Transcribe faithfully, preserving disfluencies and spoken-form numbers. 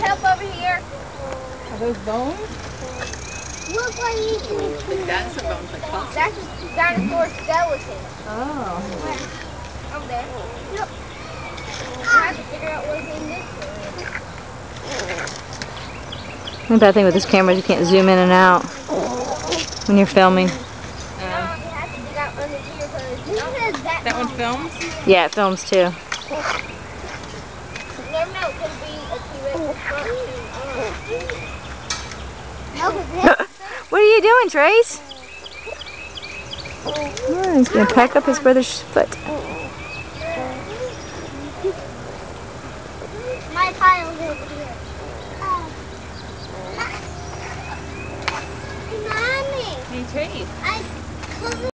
help over here? Are those bones? Look what you can The dinosaur bones like fossils. That's a dinosaur skeleton. Oh. Where? Over there. Yep. I have to figure out what's in this one. The bad thing with this camera is you can't zoom in and out when you're filming. You have to dig out under here because this is that That one films? Yeah, it films too. You never know, it could be a T-Rex front. What are you doing, Trace? Oh, he's gonna pack up his brother's foot. My pile's over here. Mommy! Hey, Trace. I